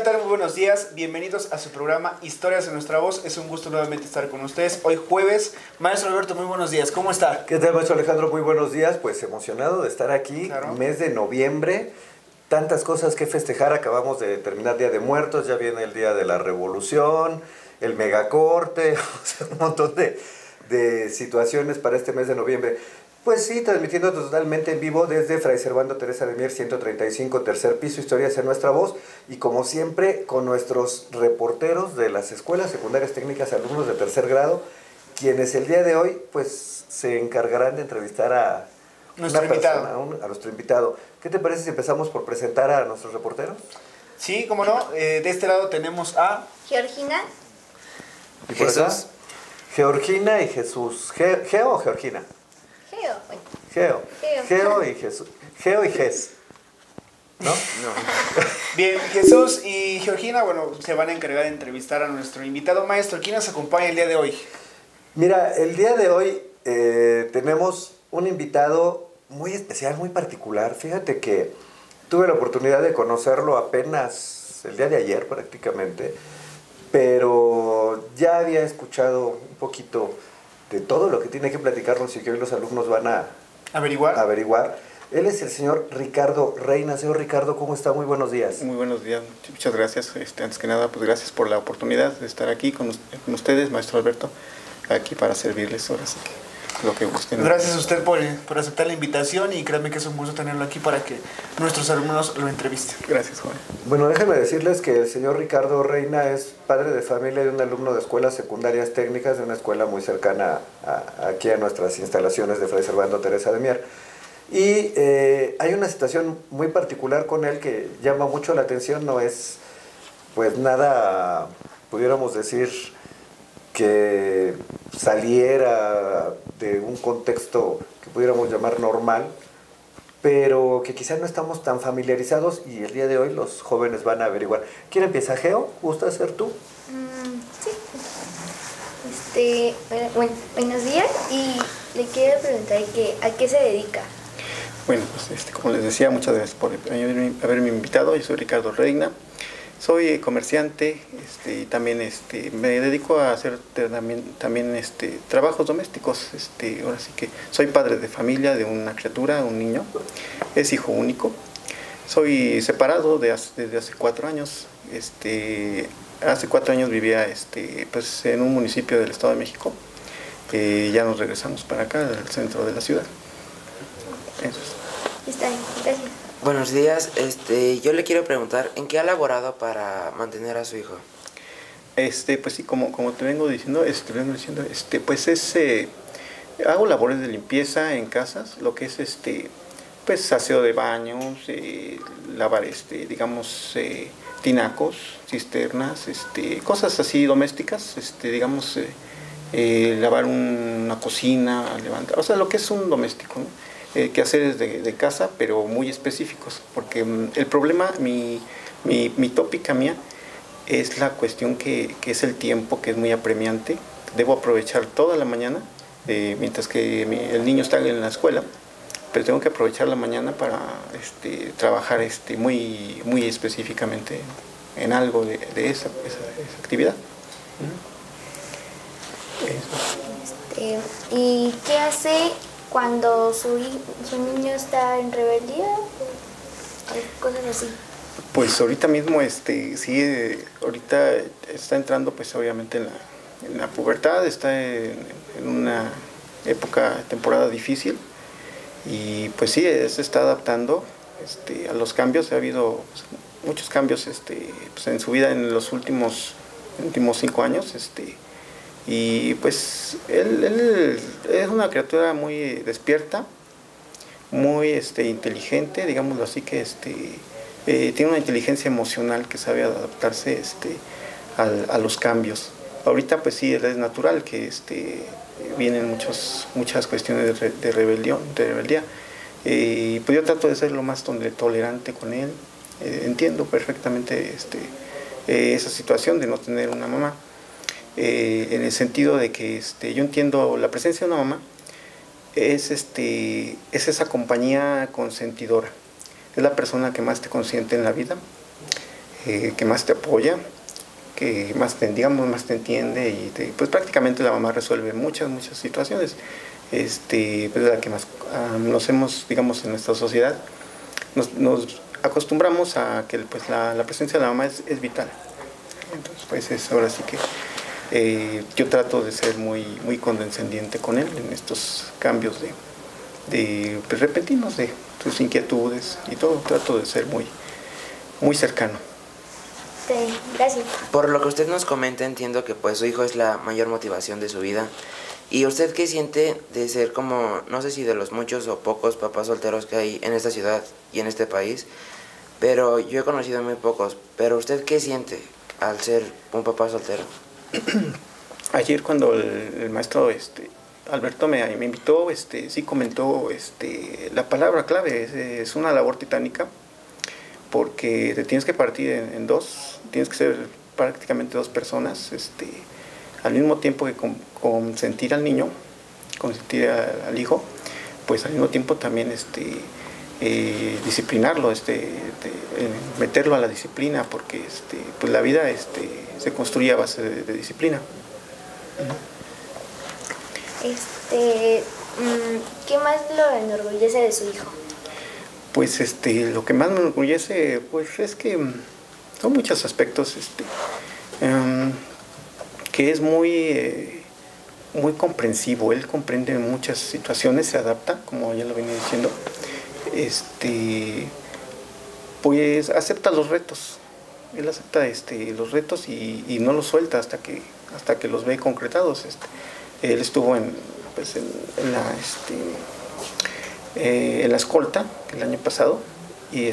tal? Muy buenos días, bienvenidos a su programa Historias en Nuestra Voz. Es un gusto nuevamente estar con ustedes. Hoy jueves, maestro Alberto, muy buenos días, ¿cómo está? ¿Qué tal, maestro Alejandro? Muy buenos días, pues emocionado de estar aquí, Claro. Mes de noviembre, tantas cosas que festejar, acabamos de terminar Día de Muertos, ya viene el Día de la Revolución, el megacorte, o sea, un montón de situaciones para este mes de noviembre. Pues sí, transmitiendo totalmente en vivo desde Fray Servando Teresa de Mier 135, tercer piso, Historias en Nuestra Voz, y como siempre con nuestros reporteros de las escuelas secundarias técnicas, alumnos de tercer grado, quienes el día de hoy pues se encargarán de entrevistar a Nuestro una invitado. persona, a nuestro invitado. ¿Qué te parece si empezamos por presentar a nuestros reporteros? Sí, cómo no, de este lado tenemos a... Georgina. ¿Y por acá? Georgina y Jesús. ¿Geo o Georgina? Geo. Bueno. Geo. Geo. Geo y Jesús. Geo y Ges. ¿No? Bien, Jesús y Georgina, bueno, se van a encargar de entrevistar a nuestro invitado. Maestro, ¿quién nos acompaña el día de hoy? Mira, el día de hoy tenemos un invitado muy especial, muy particular. Fíjate que tuve la oportunidad de conocerlo apenas el día de ayer prácticamente, pero ya había escuchado un poquito de todo lo que tiene que platicarnos y que hoy los alumnos van a averiguar. Él es el señor Ricardo Reina. Señor Ricardo, ¿cómo está? Muy buenos días. Muy buenos días, muchas gracias. Antes que nada, pues gracias por la oportunidad de estar aquí con ustedes, maestro Alberto, aquí para servirles ahora sí que lo que gusten. Gracias a usted por aceptar la invitación y créanme que es un gusto tenerlo aquí para que nuestros alumnos lo entrevisten. Gracias, joven. Bueno, déjenme decirles que el señor Ricardo Reina es padre de familia de un alumno de escuelas secundarias técnicas de una escuela muy cercana aquí a nuestras instalaciones de Fray Servando Teresa de Mier. Y hay una situación muy particular con él que llama mucho la atención, no es pues nada, pudiéramos decir, que saliera de un contexto que pudiéramos llamar normal, pero que quizás no estamos tan familiarizados y el día de hoy los jóvenes van a averiguar. ¿Quién empieza? ¿Geo? ¿Gusta ser tú? Sí. Buenos días y le quiero preguntar a qué se dedica. Bueno, pues como les decía, muchas gracias por haberme invitado. Yo soy Ricardo Reina, soy comerciante y también me dedico a hacer también trabajos domésticos. Ahora sí que soy padre de familia de una criatura, un niño, es hijo único. Soy separado desde hace 4 años. Hace 4 años vivía pues en un municipio del Estado de México. Ya nos regresamos para acá, al centro de la ciudad. Eso es. Está bien, gracias. Buenos días, yo le quiero preguntar, ¿en qué ha laborado para mantener a su hijo? Pues sí, como te vengo diciendo, hago labores de limpieza en casas, lo que es pues aseo de baños, lavar digamos tinacos, cisternas, cosas así domésticas, digamos lavar una cocina, levantar, o sea, lo que es un doméstico, ¿no? Quehaceres de casa, pero muy específicos, porque el problema, mi tópica mía, es la cuestión que es el tiempo, que es muy apremiante. Debo aprovechar toda la mañana, mientras que el niño está en la escuela, pero tengo que aprovechar la mañana para trabajar muy específicamente en algo de esa actividad. ¿Y qué hace cuando su niño está en rebeldía? Cosas así. Pues ahorita mismo, sí, ahorita está entrando pues obviamente en la pubertad, está en una temporada difícil y pues sí, se está adaptando a los cambios. Ha habido pues, muchos cambios pues, en su vida en los últimos 5 años, y pues él es una criatura muy despierta, muy inteligente, digámoslo así, que tiene una inteligencia emocional que sabe adaptarse a los cambios. Ahorita pues sí, es natural que vienen muchas cuestiones de rebeldía. Pues yo trato de ser lo más tolerante con él. Entiendo perfectamente esa situación de no tener una mamá. En el sentido de que yo entiendo la presencia de una mamá es esa compañía consentidora, es la persona que más te consiente en la vida, que más te apoya, que más te, digamos, más te entiende y pues prácticamente la mamá resuelve muchas situaciones. Pues la que más nos hemos, digamos, en nuestra sociedad, nos acostumbramos a que pues la presencia de la mamá es vital. Entonces pues ahora sí que yo trato de ser muy condescendiente con él en estos cambios pues, repentinos de sus inquietudes y todo. Trato de ser muy cercano. Sí, gracias. Por lo que usted nos comenta, entiendo que pues su hijo es la mayor motivación de su vida. ¿Y usted qué siente de ser como, no sé si de los muchos o pocos papás solteros que hay en esta ciudad y en este país? Pero yo he conocido muy pocos. ¿Pero usted qué siente al ser un papá soltero? Ayer cuando el maestro Alberto me invitó, sí comentó la palabra clave, es una labor titánica, porque te tienes que partir en dos, tienes que ser prácticamente dos personas, al mismo tiempo que consentir al niño, consentir al hijo, pues al mismo tiempo también disciplinarlo, meterlo a la disciplina, porque pues la vida se construye a base de disciplina. ¿Qué más lo enorgullece de su hijo? Pues lo que más me enorgullece pues es que son muchos aspectos, que es muy comprensivo. Él comprende muchas situaciones, se adapta, como ya lo venía diciendo, pues acepta los retos. Él acepta los retos y no los suelta hasta que los ve concretados. Él estuvo en la escolta el año pasado y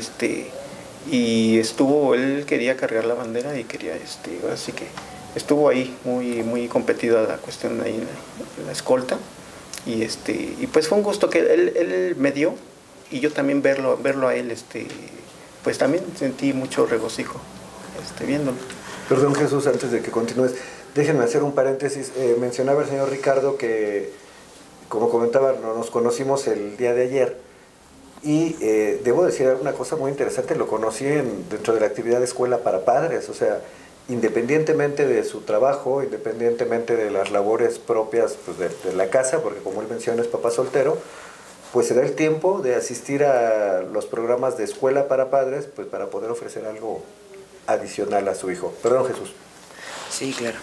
él quería cargar la bandera y quería así que estuvo ahí muy competida la cuestión ahí en la escolta y pues fue un gusto que él me dio y yo también verlo a él, pues también sentí mucho regocijo viéndolo. Perdón, Jesús, antes de que continúes, déjenme hacer un paréntesis. Mencionaba el señor Ricardo que, como comentaba, nos conocimos el día de ayer y debo decir una cosa muy interesante. Lo conocí dentro de la actividad de Escuela para Padres, o sea, independientemente de su trabajo, independientemente de las labores propias pues, de la casa, porque como él menciona es papá soltero, pues se da el tiempo de asistir a los programas de Escuela para Padres, pues para poder ofrecer algo adicional a su hijo. Perdón, Jesús. Sí, claro.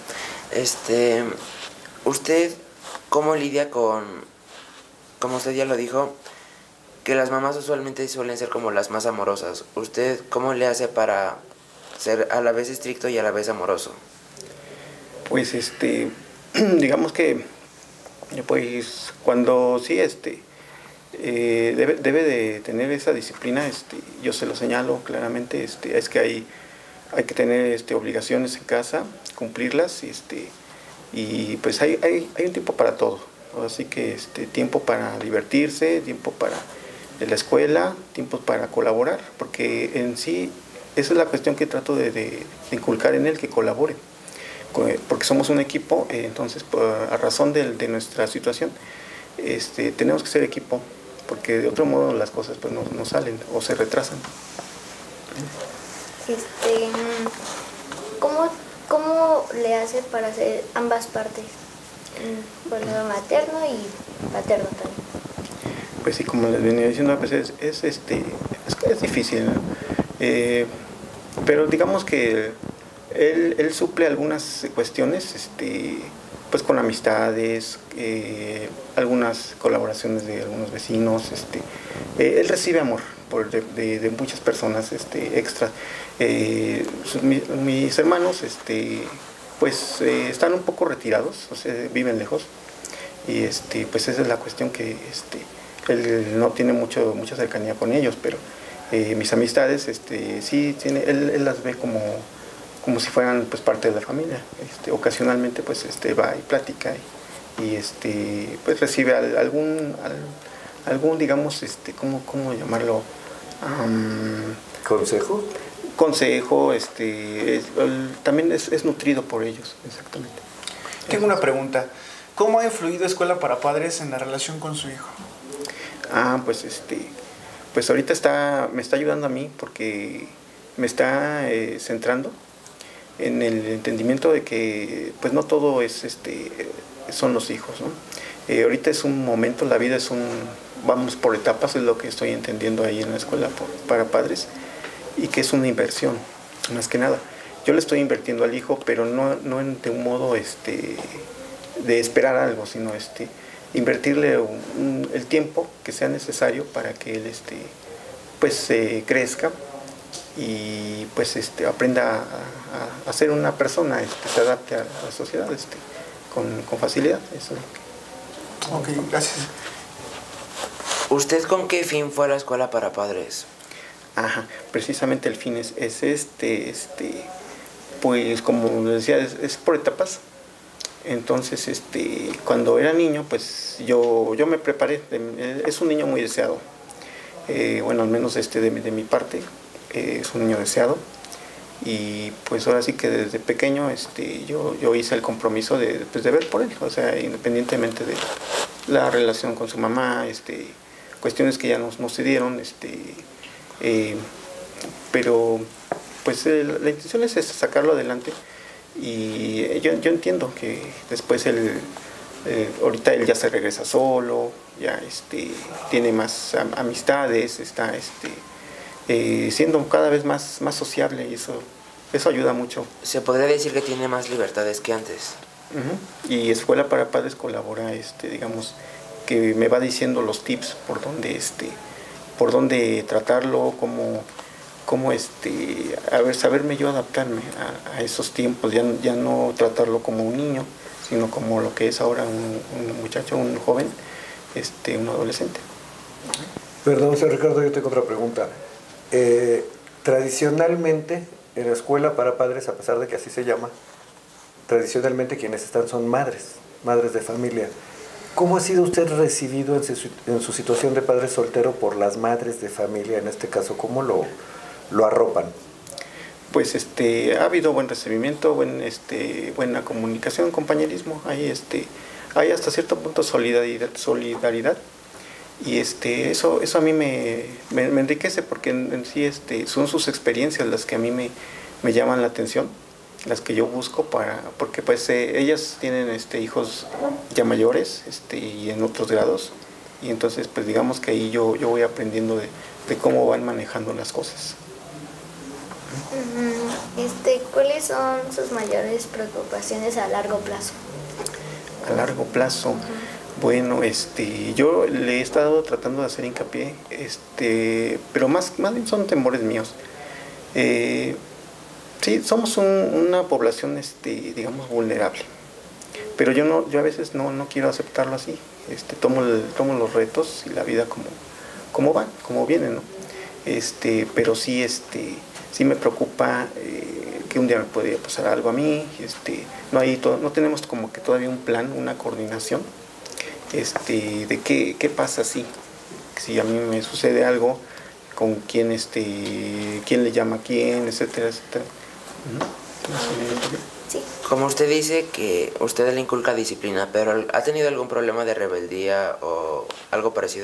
¿Usted cómo lidia con, como usted ya lo dijo, que las mamás usualmente suelen ser como las más amorosas? ¿Usted cómo le hace para ser a la vez estricto y a la vez amoroso? Pues digamos que pues cuando sí debe de tener esa disciplina, yo se lo señalo claramente, es que hay que tener obligaciones en casa, cumplirlas y pues hay un tiempo para todo. Así que tiempo para divertirse, tiempo para la escuela, tiempo para colaborar, porque en sí esa es la cuestión que trato de inculcar en él, que colabore, porque somos un equipo. Entonces a razón de nuestra situación tenemos que ser equipo, porque de otro modo las cosas pues no salen o se retrasan. ¿Cómo le hace para hacer ambas partes? Por el lado materno y paterno también. Pues sí, como les venía diciendo, pues es difícil, ¿no? Pero digamos que él suple algunas cuestiones, pues con amistades, algunas colaboraciones de algunos vecinos, él recibe amor de muchas personas extra. Mis hermanos pues están un poco retirados, o sea, viven lejos y pues esa es la cuestión, que él no tiene mucha cercanía con ellos, pero mis amistades sí tiene, él las ve como si fueran pues parte de la familia. Ocasionalmente pues va y platica y pues recibe algún digamos ¿cómo llamarlo? ¿Consejo? Consejo, también es nutrido por ellos, exactamente. Tengo una pregunta. ¿Cómo ha influido Escuela para Padres en la relación con su hijo? Pues ahorita me está ayudando a mí, porque me está centrando en el entendimiento de que pues no todo es son los hijos, ¿no? Ahorita es un momento, la vida vamos por etapas, es lo que estoy entendiendo ahí en la escuela para padres, y que es una inversión, más que nada. Yo le estoy invirtiendo al hijo, pero no de un modo de esperar algo, sino invertirle el tiempo que sea necesario para que él pues crezca y pues aprenda a ser una persona, se adapte a la sociedad con facilidad. Eso. Ok, gracias. ¿Usted con qué fin fue a la escuela para padres? Ajá, precisamente el fin es pues como decía, es por etapas. Entonces, cuando era niño, pues yo me preparé. Es un niño muy deseado. Bueno, al menos de mi parte, es un niño deseado. Y pues ahora sí que desde pequeño yo hice el compromiso de ver por él. O sea, independientemente de la relación con su mamá, cuestiones que ya no se dieron, pero pues la intención es sacarlo adelante. Y yo entiendo que después ahorita él ya se regresa solo, ya tiene más amistades, está siendo cada vez más sociable, y eso ayuda mucho. Se podría decir que tiene más libertades que antes. Y Escuela para Padres colabora, digamos, que me va diciendo los tips por dónde tratarlo, cómo saberme yo adaptarme a esos tiempos, ya no tratarlo como un niño, sino como lo que es ahora un muchacho, un joven, un adolescente. Perdón, señor Ricardo, yo tengo otra pregunta. Tradicionalmente, en la escuela para padres, a pesar de que así se llama, tradicionalmente quienes están son madres de familia. ¿Cómo ha sido usted recibido en su situación de padre soltero por las madres de familia, en este caso? ¿Cómo lo arropan? Pues ha habido buen recibimiento, buena comunicación, compañerismo, hay hasta cierto punto solidaridad. Y eso a mí me enriquece, porque en sí son sus experiencias las que a mí me llaman la atención, las que yo busco porque pues ellas tienen hijos ya mayores y en otros grados, y entonces pues digamos que ahí yo voy aprendiendo de cómo van manejando las cosas. ¿Cuáles son sus mayores preocupaciones a largo plazo? A largo plazo, bueno, yo le he estado tratando de hacer hincapié, pero más bien son temores míos. Sí, somos una población, digamos, vulnerable, pero yo a veces no quiero aceptarlo así. Tomo los retos y la vida como van, como vienen, ¿no? Pero sí, sí me preocupa que un día me podría pasar algo a mí. No tenemos como que todavía un plan, una coordinación, de qué pasa si a mí me sucede algo, con quién le llama a quién, etcétera, etcétera. Sí. Como usted dice que usted le inculca disciplina, pero ¿ha tenido algún problema de rebeldía o algo parecido?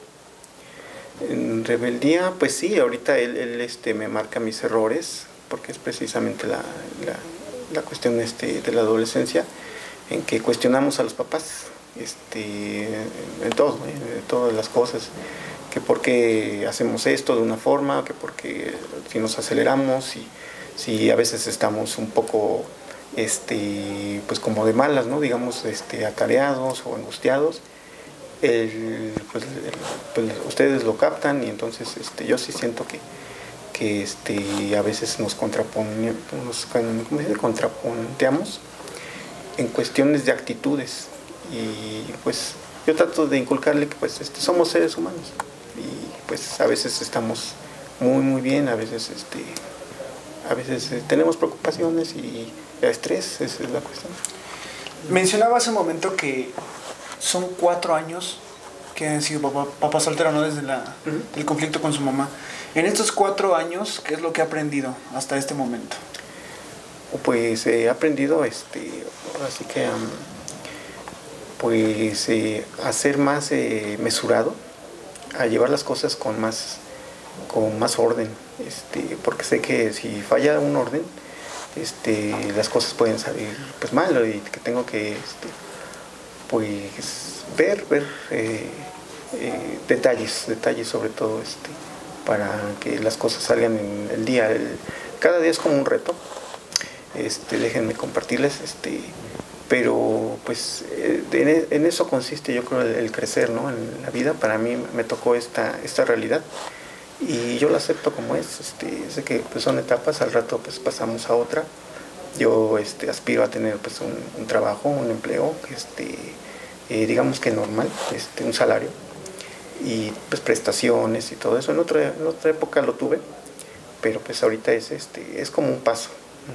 En rebeldía, pues sí, ahorita él me marca mis errores, porque es precisamente la cuestión de la adolescencia, en que cuestionamos a los papás en todo, en todas las cosas, que por qué hacemos esto de una forma, que por qué si nos aceleramos, si a veces estamos un poco pues como de malas, ¿no? Digamos, atareados o angustiados. Pues ustedes lo captan, y entonces yo sí siento que a veces nos contrapunteamos en cuestiones de actitudes, y pues yo trato de inculcarle que pues somos seres humanos, y pues a veces estamos muy bien, a veces tenemos preocupaciones y estrés, esa es la cuestión. Mencionaba hace un momento que son 4 años que han sido papá soltero, ¿no? Desde el conflicto con su mamá. En estos 4 años, ¿qué es lo que ha aprendido hasta este momento? Pues he aprendido, así que a ser más mesurado, a llevar las cosas con más con más orden, porque sé que si falla un orden, las cosas pueden salir pues mal, y que tengo que pues ver detalles sobre todo, para que las cosas salgan en el día. Cada día es como un reto, déjenme compartirles, pero pues en eso consiste, yo creo, el crecer, ¿no? En la vida. Para mí me tocó esta realidad y yo la acepto como es. Sé que pues son etapas, al rato pues pasamos a otra. Yo aspiro a tener pues un trabajo, un empleo, digamos que normal, un salario y pues prestaciones y todo eso. En otra época lo tuve, pero pues ahorita es como un paso.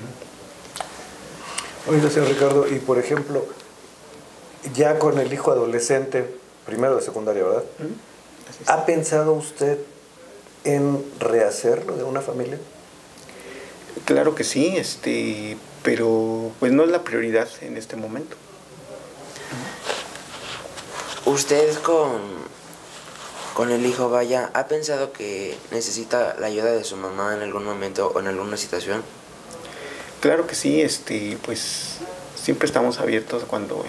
Oiga, señor Ricardo, y por ejemplo, ya con el hijo adolescente, primero de secundaria, ¿verdad? ¿Ha pensado usted en rehacerlo de una familia? Claro que sí, pero pues no es la prioridad en este momento. ¿Usted con el hijo, vaya, ha pensado que necesita la ayuda de su mamá en algún momento o en alguna situación? Claro que sí, pues siempre estamos abiertos cuando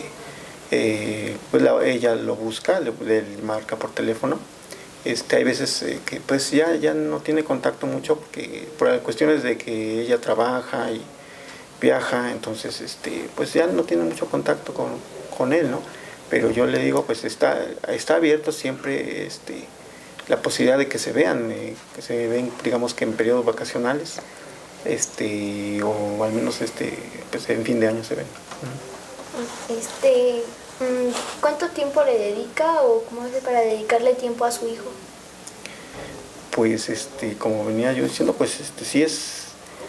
pues ella lo busca, le marca por teléfono. Hay veces que pues ya no tiene contacto mucho porque por cuestiones de que ella trabaja y viaja, entonces pues ya no tiene mucho contacto con él, ¿no? Pero yo le digo, pues está abierto siempre la posibilidad de que se vean, digamos que en periodos vacacionales, o al menos pues en fin de año se ven. ¿Cuánto tiempo le dedica o cómo hace para dedicarle tiempo a su hijo? Pues como venía yo diciendo, pues sí es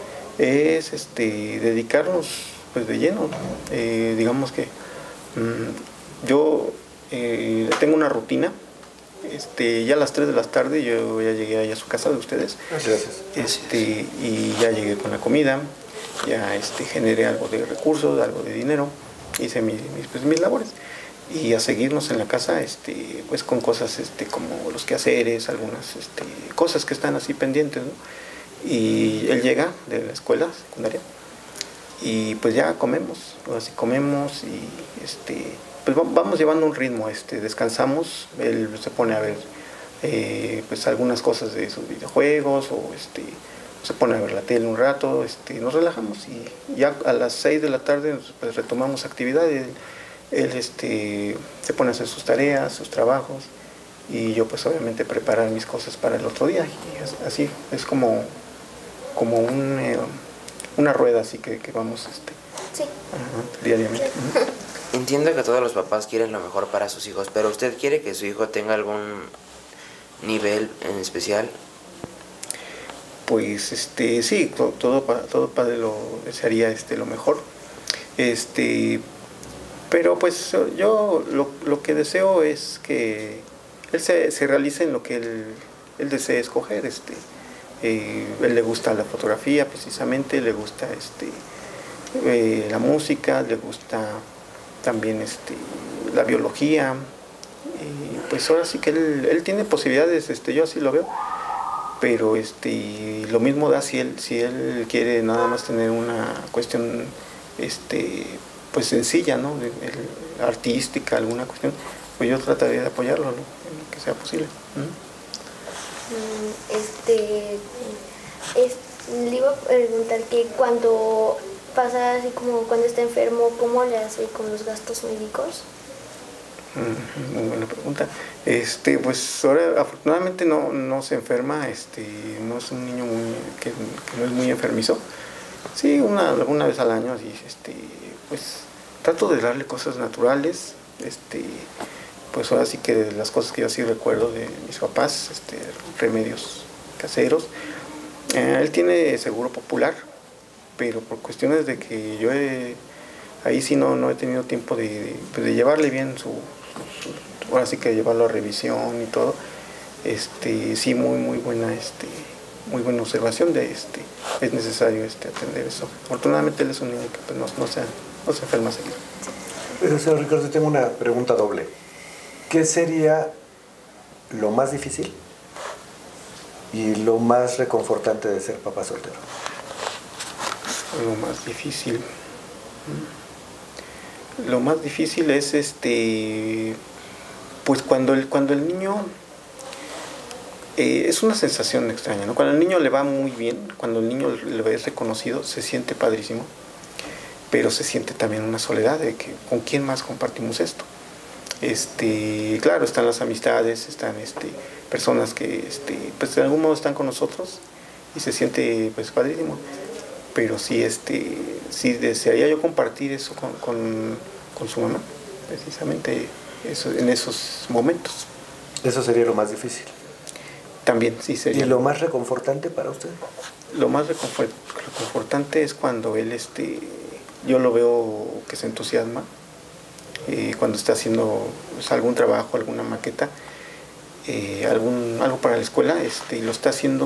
dedicarnos pues de lleno. Digamos que yo tengo una rutina. Ya a las 3 de la tarde yo ya llegué ahí a su casa de ustedes. Gracias. Y ya llegué con la comida, ya generé algo de recursos, algo de dinero, hice mis labores. Y a seguirnos en la casa pues con cosas como los quehaceres, algunas cosas que están así pendientes, ¿no? Y él llega de la escuela secundaria y pues ya comemos, así comemos y pues vamos llevando un ritmo, descansamos, él se pone a ver pues algunas cosas de sus videojuegos o se pone a ver la tele un rato, nos relajamos y ya a las 6 de la tarde pues retomamos actividades. Él se pone a hacer sus tareas, sus trabajos y yo pues obviamente preparar mis cosas para el otro día y así es como una rueda así que vamos sí. Diariamente. Entiendo que todos los papás quieren lo mejor para sus hijos, pero ¿usted quiere que su hijo tenga algún nivel en especial? Pues sí, todo padre lo desearía lo mejor. Pero pues yo lo que deseo es que él se realice en lo que él desee escoger. Él le gusta la fotografía precisamente, le gusta la música, le gusta también la biología. Y pues ahora sí que él tiene posibilidades, yo así lo veo. Pero lo mismo da si él quiere nada más tener una cuestión pues sencilla, ¿no? Artística, alguna cuestión, pues yo trataría de apoyarlo, ¿no? En lo que sea posible. Le iba a preguntar que cuando pasa así como cuando está enfermo, ¿cómo le hace con los gastos médicos? Muy buena pregunta. Pues ahora afortunadamente no se enferma, no es un niño que no es muy enfermizo. Sí, alguna vez al año, así, pues trato de darle cosas naturales, pues ahora sí que de las cosas que yo sí recuerdo de mis papás, remedios caseros. Él tiene seguro popular, pero por cuestiones de que yo ahí sí no he tenido tiempo de llevarle bien ahora sí que llevarlo a revisión y todo. Sí, muy buena observación de es necesario atender eso. Afortunadamente él es un niño que pues, no se enferma seguido. Pero señor Ricardo, tengo una pregunta doble. ¿Qué sería lo más difícil y lo más reconfortante de ser papá soltero. Lo más difícil. Lo más difícil es pues cuando el niño es una sensación extraña, ¿no? Cuando al niño le va muy bien, cuando el niño lo es reconocido, se siente padrísimo, pero se siente también una soledad de que con quién más compartimos esto. Claro, están las amistades, están personas que pues de algún modo están con nosotros y se siente pues padrísimo, pero sí sí desearía yo compartir eso con su mamá, precisamente eso, en esos momentos. Eso sería lo más difícil. También sí sería. ¿Y lo más reconfortante para usted? Lo más reconfortante es cuando él yo lo veo que se entusiasma cuando está haciendo pues, algún trabajo, alguna maqueta, algo para la escuela, y lo está haciendo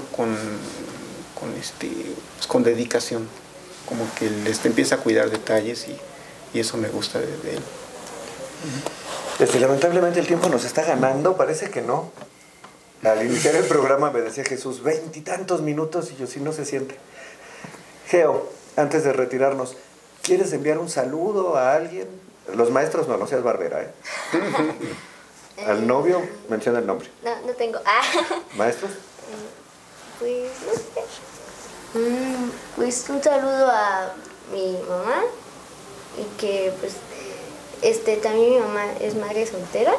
con dedicación, como que empieza a cuidar detalles y eso me gusta de él. Lamentablemente el tiempo nos está ganando, parece que no. Al iniciar el programa me decía Jesús, 20 y tantos minutos, y yo, sí, no se siente. Geo, antes de retirarnos, ¿quieres enviar un saludo a alguien? Los maestros no seas barbera, ¿eh? Al novio, menciona el nombre. No tengo. ¿Maestros? Pues, no sé. Pues un saludo a mi mamá y que pues también mi mamá es madre soltera.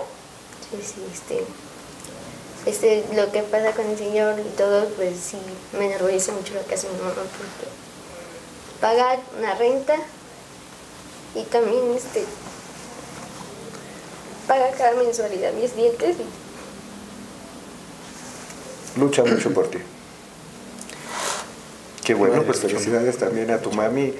Lo que pasa con el Señor y todo, pues sí me enorgullece mucho lo que hace mi mamá porque paga una renta y también paga cada mensualidad mis dientes y lucha mucho por ti. Qué bueno, pues felicidades también a tu mami.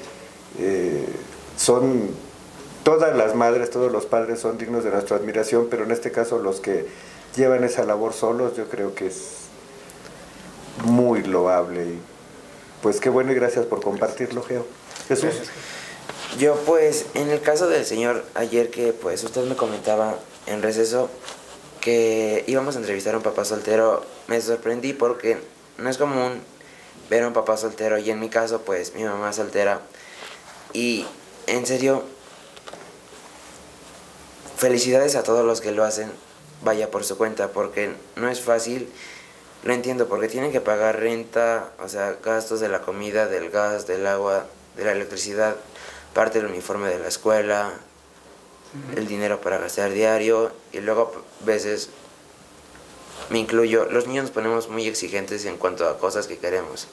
Son todas las madres, todos los padres son dignos de nuestra admiración, pero en este caso los que llevan esa labor solos, yo creo que es muy loable. Y pues qué bueno y gracias por compartirlo, Geo. Jesús. Gracias. Yo pues, en el caso del señor, ayer que pues usted me comentaba en receso que íbamos a entrevistar a un papá soltero, me sorprendí porque no es común ver a un papá soltero y en mi caso pues mi mamá es soltera y en serio, felicidades a todos los que lo hacen, vaya por su cuenta, porque no es fácil, lo entiendo, porque tienen que pagar renta, o sea, gastos de la comida, del gas, del agua, de la electricidad, parte del uniforme de la escuela, el dinero para gastar diario, y luego a veces, me incluyo, los niños nos ponemos muy exigentes en cuanto a cosas que queremos.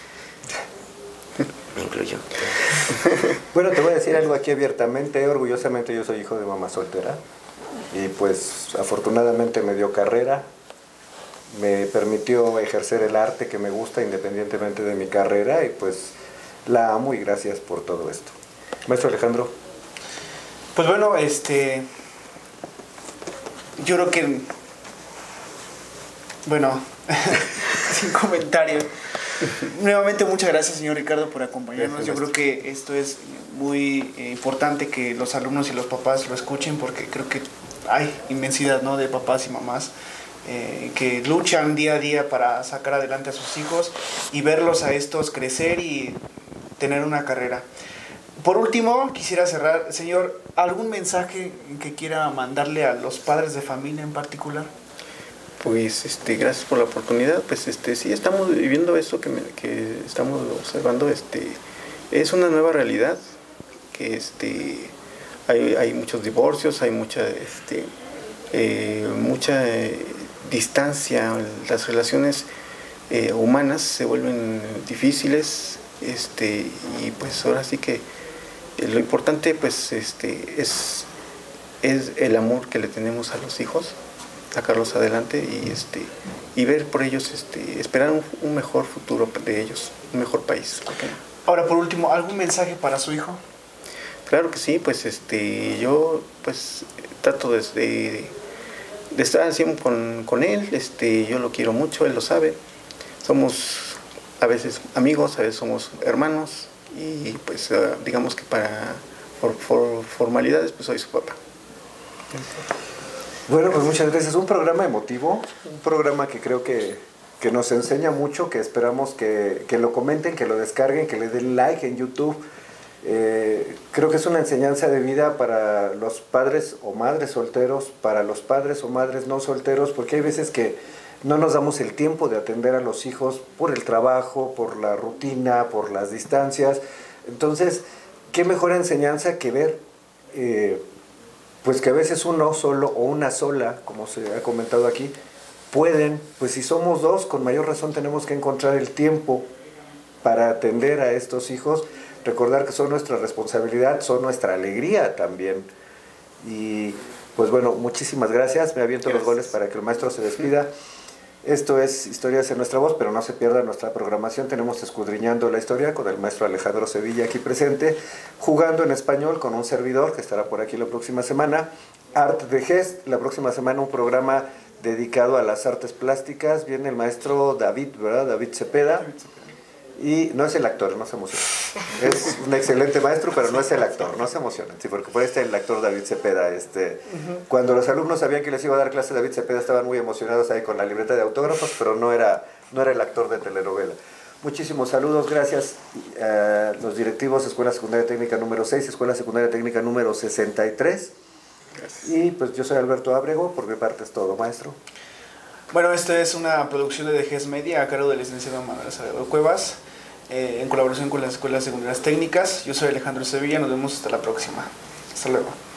Me incluyo. Bueno, te voy a decir algo aquí abiertamente, orgullosamente yo soy hijo de mamá soltera y pues afortunadamente me dio carrera, me permitió ejercer el arte que me gusta independientemente de mi carrera y pues la amo y gracias por todo esto. Maestro Alejandro. Pues bueno, yo creo que, bueno, sin comentarios. Nuevamente muchas gracias, señor Ricardo, por acompañarnos. Yo creo que esto es muy importante que los alumnos y los papás lo escuchen porque creo que hay inmensidad, ¿no?, de papás y mamás que luchan día a día para sacar adelante a sus hijos y verlos a estos crecer y tener una carrera. Por último, quisiera cerrar, señor, ¿algún mensaje que quiera mandarle a los padres de familia en particular? Pues gracias por la oportunidad. Pues sí estamos viviendo esto que estamos observando, es una nueva realidad, que hay muchos divorcios, hay mucha distancia, las relaciones humanas se vuelven difíciles, y pues ahora sí que lo importante pues es el amor que le tenemos a los hijos, sacarlos adelante y ver por ellos, esperar un mejor futuro de ellos, un mejor país. Okay. Ahora, por último, ¿algún mensaje para su hijo? Claro que sí, pues yo pues trato de estar siempre con él, yo lo quiero mucho, él lo sabe, somos a veces amigos, a veces somos hermanos y pues digamos que por formalidades pues soy su papá. Bueno, pues muchas gracias. Un programa emotivo, un programa que creo que que nos enseña mucho, que esperamos que lo comenten, que lo descarguen, que le den like en YouTube. Creo que es una enseñanza de vida para los padres o madres solteros, para los padres o madres no solteros, porque hay veces que no nos damos el tiempo de atender a los hijos por el trabajo, por la rutina, por las distancias. Entonces, qué mejor enseñanza que ver pues que a veces uno solo o una sola, como se ha comentado aquí, pueden, pues si somos dos, con mayor razón tenemos que encontrar el tiempo para atender a estos hijos, recordar que son nuestra responsabilidad, son nuestra alegría también. Y pues bueno, muchísimas gracias, me aviento los goles para que el maestro se despida. Esto es Historias en Nuestra Voz, pero no se pierda nuestra programación. Tenemos Escudriñando la Historia con el maestro Alejandro Sevilla aquí presente, Jugando en Español con un servidor que estará por aquí la próxima semana, Art de Gest, la próxima semana un programa dedicado a las artes plásticas. Viene el maestro David, ¿verdad? David Cepeda. Y no es el actor, no se emocionen. Es un excelente maestro, pero no es el actor, no se emocionen. Sí, porque por el actor David Cepeda. Cuando los alumnos sabían que les iba a dar clase David Cepeda, estaban muy emocionados ahí con la libreta de autógrafos, pero no era el actor de telenovela. Muchísimos saludos, gracias a los directivos, Escuela Secundaria Técnica número 6, Escuela Secundaria Técnica número 63. Gracias. Y pues yo soy Alberto Ábrego, por mi parte es todo, maestro. Bueno, esta es una producción de DGES Media a cargo del licenciado Manuel Salgado Cuevas, en colaboración con las Escuelas Secundarias Técnicas. Yo soy Alejandro Sevilla, nos vemos hasta la próxima. Hasta luego.